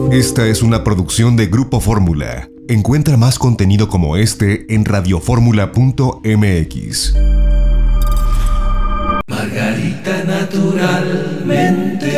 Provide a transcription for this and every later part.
Esta es una producción de Grupo Fórmula. Encuentra más contenido como este en radioformula.mx. Margarita naturalmente.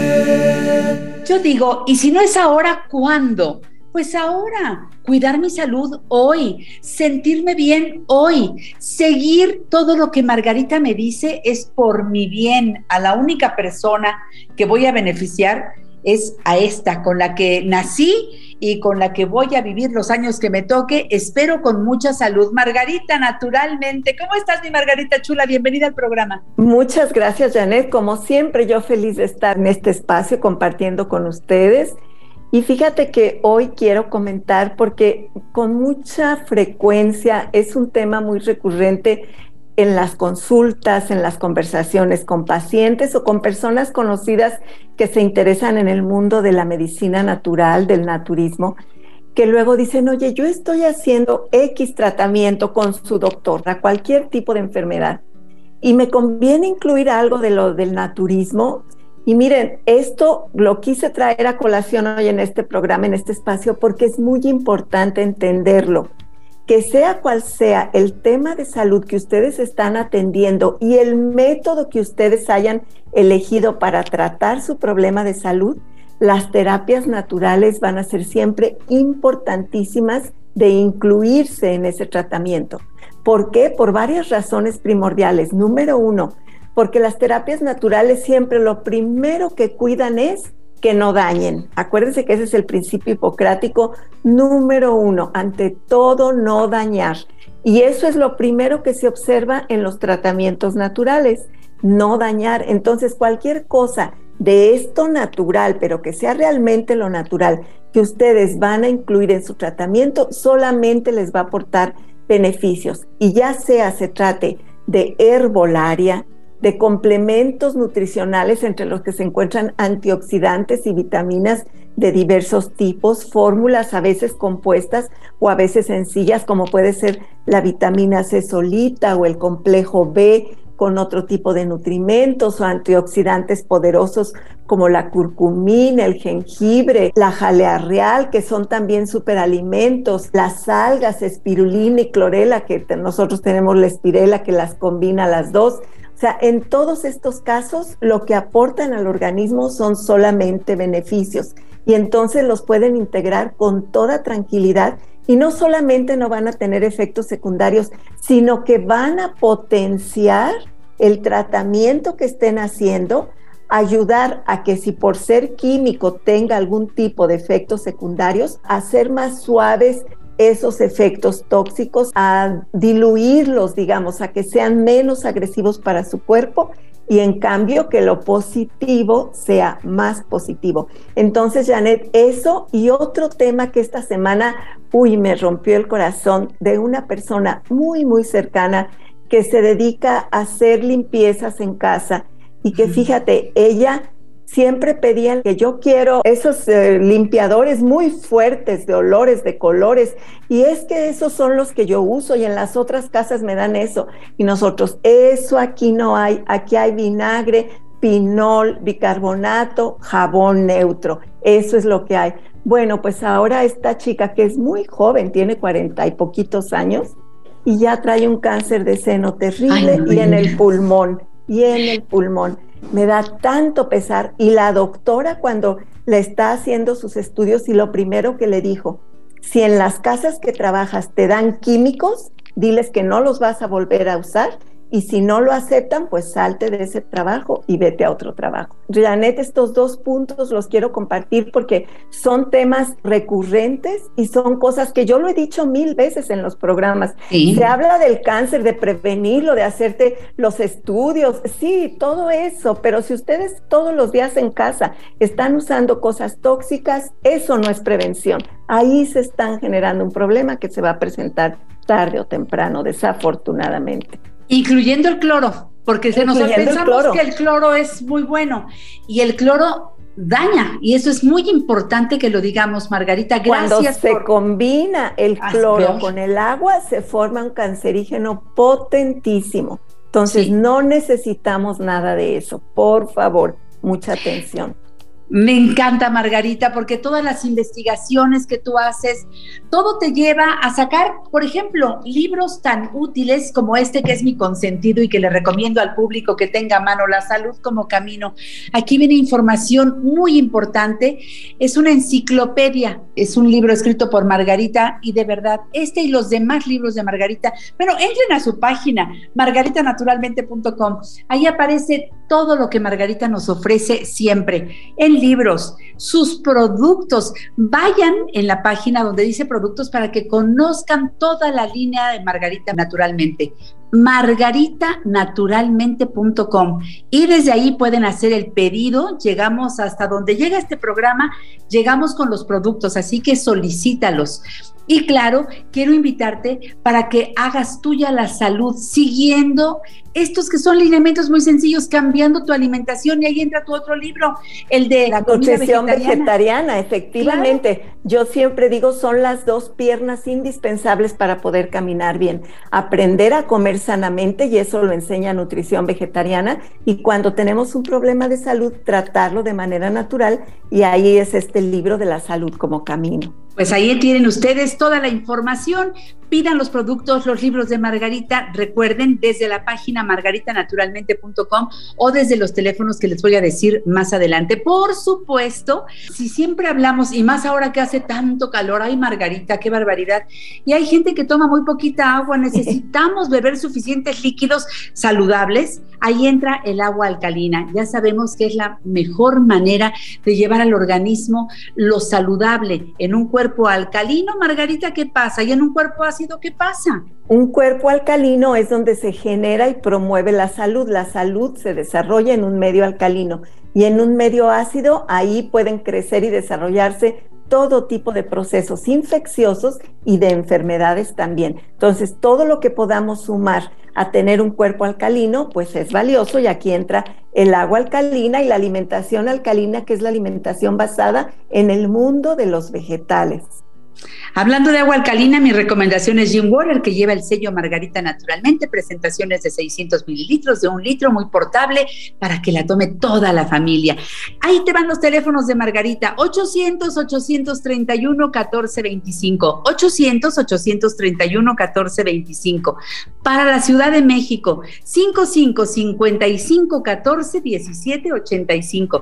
Yo digo, ¿y si no es ahora, cuándo? Pues ahora, cuidar mi salud hoy, sentirme bien hoy, seguir todo lo que Margarita me dice es por mi bien. A la única persona que voy a beneficiar es a esta, con la que nací y con la que voy a vivir los años que me toque, espero con mucha salud. Margarita, naturalmente. ¿Cómo estás, mi Margarita chula? Bienvenida al programa. Muchas gracias, Janet. Como siempre, yo feliz de estar en este espacio compartiendo con ustedes. Y fíjate que hoy quiero comentar, porque con mucha frecuencia es un tema muy recurrente en las consultas, en las conversaciones con pacientes o con personas conocidas que se interesan en el mundo de la medicina natural, del naturismo, que luego dicen, oye, yo estoy haciendo X tratamiento con su doctor a cualquier tipo de enfermedad y me conviene incluir algo de lo del naturismo. Y miren, esto lo quise traer a colación hoy en este programa, en este espacio, porque es muy importante entenderlo. Que sea cual sea el tema de salud que ustedes están atendiendo y el método que ustedes hayan elegido para tratar su problema de salud, las terapias naturales van a ser siempre importantísimas de incluirse en ese tratamiento. ¿Por qué? Por varias razones primordiales. Número uno, porque las terapias naturales siempre lo primero que cuidan es que no dañen. Acuérdense que ese es el principio hipocrático número uno, ante todo no dañar. Y eso es lo primero que se observa en los tratamientos naturales, no dañar. Entonces cualquier cosa de esto natural, pero que sea realmente lo natural, que ustedes van a incluir en su tratamiento, solamente les va a aportar beneficios. Y ya sea se trate de herbolaria, de complementos nutricionales entre los que se encuentran antioxidantes y vitaminas de diversos tipos, fórmulas a veces compuestas o a veces sencillas, como puede ser la vitamina C solita o el complejo B con otro tipo de nutrimentos o antioxidantes poderosos como la curcumina, el jengibre, la jalea real, que son también superalimentos, las algas, espirulina y clorela, que nosotros tenemos la espirela que las combina las dos. O sea, en todos estos casos, lo que aportan al organismo son solamente beneficios y entonces los pueden integrar con toda tranquilidad y no solamente no van a tener efectos secundarios, sino que van a potenciar el tratamiento que estén haciendo, ayudar a que si por ser químico tenga algún tipo de efectos secundarios, a hacer más suaves esos efectos tóxicos, a diluirlos, digamos, a que sean menos agresivos para su cuerpo y en cambio que lo positivo sea más positivo. Entonces, Janet, eso y otro tema que esta semana, me rompió el corazón, de una persona muy, muy cercana que se dedica a hacer limpiezas en casa y que fíjate, ella siempre pedían que yo quiero esos limpiadores muy fuertes de olores, de colores, y es que esos son los que yo uso y en las otras casas me dan eso. Y nosotros, eso aquí no hay, aquí hay vinagre, pinol, bicarbonato, jabón neutro, eso es lo que hay. Bueno, pues ahora esta chica que es muy joven, tiene 40 y poquitos años, y ya trae un cáncer de seno terrible. Ay, y en el pulmón. Me da tanto pesar. Y la doctora, cuando le está haciendo sus estudios, y lo primero que le dijo, si en las casas que trabajas te dan químicos, diles que no los vas a volver a usar, y si no lo aceptan, pues salte de ese trabajo y vete a otro trabajo. Janet, estos dos puntos los quiero compartir porque son temas recurrentes y son cosas que yo lo he dicho 1000 veces en los programas. Sí. Se habla del cáncer, de prevenirlo, de hacerte los estudios, sí, todo eso, pero si ustedes todos los días en casa están usando cosas tóxicas, eso no es prevención. Ahí se están generando un problema que se va a presentar tarde o temprano, desafortunadamente. Incluyendo el cloro, porque pensamos que el cloro es muy bueno y el cloro daña, y eso es muy importante que lo digamos, Margarita. Gracias. Cuando se combina el cloro con el agua, se forma un cancerígeno potentísimo. Entonces, no necesitamos nada de eso. Por favor, mucha atención. Me encanta, Margarita, porque todas las investigaciones que tú haces, todo te lleva a sacar, por ejemplo, libros tan útiles como este que es mi consentido y que le recomiendo al público que tenga a mano, La Salud como Camino. Aquí viene información muy importante. Es una enciclopedia, es un libro escrito por Margarita y de verdad, este y los demás libros de Margarita, bueno, entren a su página, margaritanaturalmente.com. Ahí aparece todo lo que Margarita nos ofrece siempre, en libros, sus productos. Vayan en la página donde dice productos para que conozcan toda la línea de Margarita Naturalmente, margaritanaturalmente.com, y desde ahí pueden hacer el pedido. Llegamos hasta donde llega este programa, llegamos con los productos, así que solicítalos. Y claro, quiero invitarte para que hagas tuya la salud siguiendo estos que son lineamientos muy sencillos, cambiando tu alimentación, y ahí entra tu otro libro, el de la nutrición vegetariana, efectivamente. Claro. Yo siempre digo, son las dos piernas indispensables para poder caminar bien. Aprender a comer sanamente, y eso lo enseña nutrición vegetariana, y cuando tenemos un problema de salud, tratarlo de manera natural, y ahí es este libro de La Salud como Camino. Pues ahí tienen ustedes toda la información. Pidan los productos, los libros de Margarita, recuerden, desde la página margaritanaturalmente.com o desde los teléfonos que les voy a decir más adelante. Por supuesto, si siempre hablamos, y más ahora que hace tanto calor, ay Margarita, qué barbaridad, y hay gente que toma muy poquita agua, necesitamos beber suficientes líquidos saludables, ahí entra el agua alcalina. Ya sabemos que es la mejor manera de llevar al organismo lo saludable en un cuerpo alcalino. Margarita, ¿qué pasa? Y en un cuerpo ácido, ¿qué pasa? Un cuerpo alcalino es donde se genera y promueve la salud. La salud se desarrolla en un medio alcalino, y en un medio ácido, ahí pueden crecer y desarrollarse todo tipo de procesos infecciosos y de enfermedades también. Entonces, todo lo que podamos sumar a tener un cuerpo alcalino, pues es valioso, y aquí entra el agua alcalina y la alimentación alcalina, que es la alimentación basada en el mundo de los vegetales. Hablando de agua alcalina, mi recomendación es Gin Water, que lleva el sello Margarita Naturalmente, presentaciones de 600 mililitros, de 1 litro, muy portable, para que la tome toda la familia. Ahí te van los teléfonos de Margarita, 800-831-1425, 800-831-1425. Para la Ciudad de México, 55-55-14-17-85,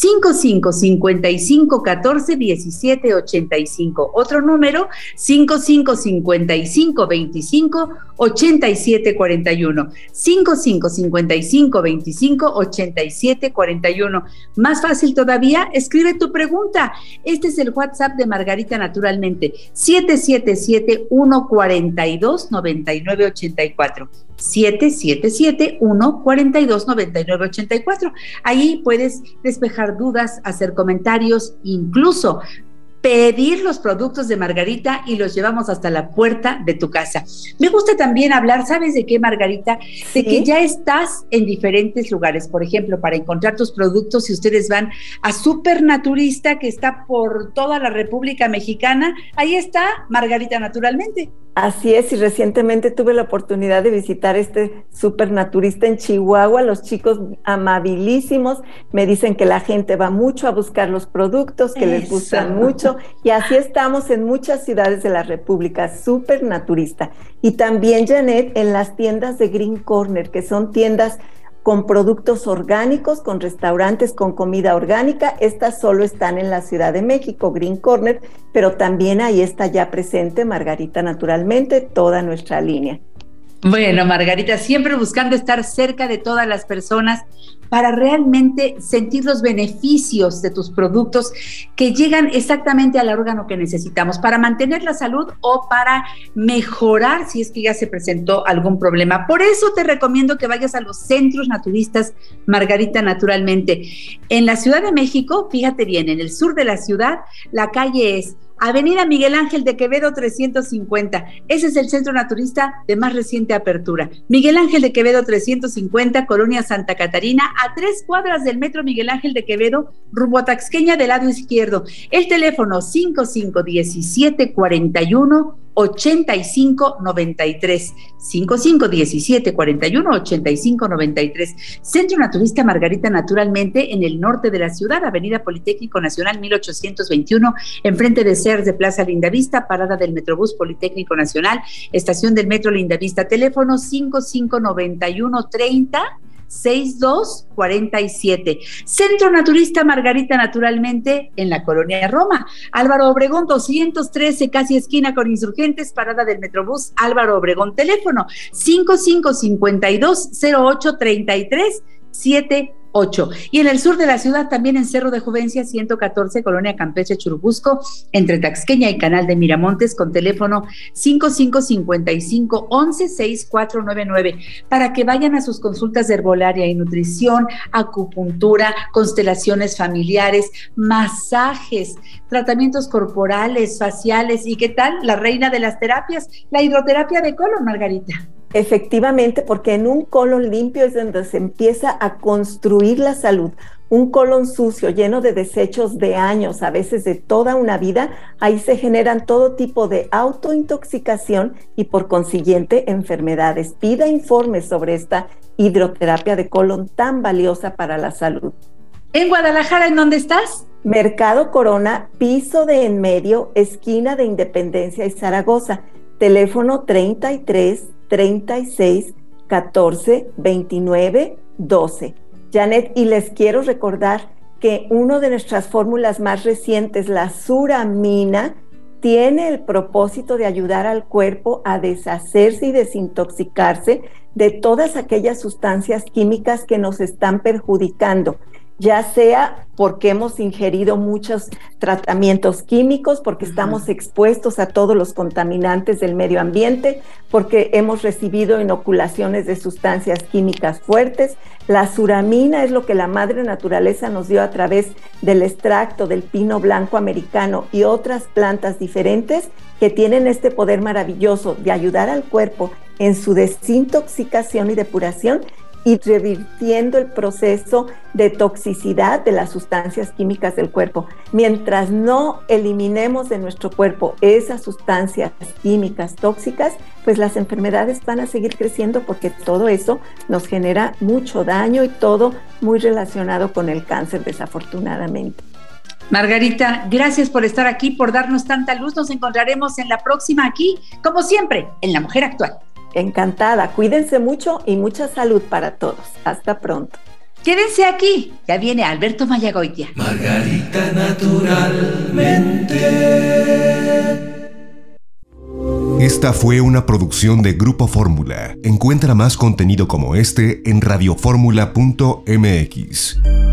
55-55-14-17-85. Otro número, 55-55-25-87-41, 55-55-25-87-41. Más fácil todavía, escribe tu pregunta. Este es el WhatsApp de Margarita Naturalmente, 777-142-9984. 777-142-9984. Ahí puedes despejar dudas, hacer comentarios, incluso pedir los productos de Margarita y los llevamos hasta la puerta de tu casa. Me gusta también hablar, ¿sabes de qué, Margarita? De ¿sí? Que ya estás en diferentes lugares. Por ejemplo, para encontrar tus productos, si ustedes van a Supernaturista, que está por toda la República Mexicana, ahí está Margarita Naturalmente. Así es, y recientemente tuve la oportunidad de visitar este Supernaturista en Chihuahua. Los chicos amabilísimos me dicen que la gente va mucho a buscar los productos, que les gustan mucho, y así estamos en muchas ciudades de la República, Supernaturista. Y también, Janet, en las tiendas de Green Corner, que son tiendas con productos orgánicos, con restaurantes con comida orgánica. Estas solo están en la Ciudad de México, Green Corner, pero también ahí está ya presente Margarita Naturalmente, toda nuestra línea. Bueno, Margarita, siempre buscando estar cerca de todas las personas para realmente sentir los beneficios de tus productos que llegan exactamente al órgano que necesitamos para mantener la salud o para mejorar si es que ya se presentó algún problema. Por eso te recomiendo que vayas a los centros naturistas Margarita Naturalmente. En la Ciudad de México, fíjate bien, en el sur de la ciudad, la calle es Avenida Miguel Ángel de Quevedo 350. Ese es el centro naturista de más reciente apertura. Miguel Ángel de Quevedo 350, Colonia Santa Catarina, a 3 cuadras del metro Miguel Ángel de Quevedo, rumbo a Taxqueña del lado izquierdo. El teléfono 551741 8593. 5517418593. Centro Naturista Margarita, naturalmente en el norte de la ciudad, Avenida Politécnico Nacional 1821, enfrente de Sears de Plaza Lindavista, parada del Metrobús Politécnico Nacional, estación del Metro Lindavista, teléfono 559130-6247. Centro Naturista Margarita, naturalmente en la Colonia Roma, Álvaro Obregón 213, casi esquina con Insurgentes, parada del Metrobús Álvaro Obregón, teléfono 5552083378. Y en el sur de la ciudad, también en Cerro de Juvencia 114, Colonia Campeche, Churubusco, entre Taxqueña y Canal de Miramontes, con teléfono 5555-116499, para que vayan a sus consultas de herbolaria y nutrición, acupuntura, constelaciones familiares, masajes, tratamientos corporales, faciales. ¿Y qué tal? La reina de las terapias, la hidroterapia de colon, Margarita. Efectivamente, porque en un colon limpio es donde se empieza a construir la salud. Un colon sucio, lleno de desechos de años, a veces de toda una vida, ahí se generan todo tipo de autointoxicación y por consiguiente enfermedades. Pida informes sobre esta hidroterapia de colon tan valiosa para la salud. En Guadalajara, ¿en dónde estás? Mercado Corona, piso de en medio, esquina de Independencia y Zaragoza. Teléfono 33 36 14 29 12. Janet, y les quiero recordar que una de nuestras fórmulas más recientes, la Suramina, tiene el propósito de ayudar al cuerpo a deshacerse y desintoxicarse de todas aquellas sustancias químicas que nos están perjudicando, ya sea porque hemos ingerido muchos tratamientos químicos, porque estamos expuestos a todos los contaminantes del medio ambiente, porque hemos recibido inoculaciones de sustancias químicas fuertes. La Suramina es lo que la madre naturaleza nos dio a través del extracto del pino blanco americano y otras plantas diferentes que tienen este poder maravilloso de ayudar al cuerpo en su desintoxicación y depuración, y revirtiendo el proceso de toxicidad de las sustancias químicas del cuerpo. Mientras no eliminemos de nuestro cuerpo esas sustancias químicas tóxicas, pues las enfermedades van a seguir creciendo, porque todo eso nos genera mucho daño y todo muy relacionado con el cáncer, desafortunadamente. Margarita, gracias por estar aquí, por darnos tanta luz. Nos encontraremos en la próxima aquí, como siempre, en La Mujer Actual. Encantada, cuídense mucho y mucha salud para todos. Hasta pronto. Quédense aquí, ya viene Alberto Mayagoitia. Margarita naturalmente. Esta fue una producción de Grupo Fórmula. Encuentra más contenido como este en radioformula.mx.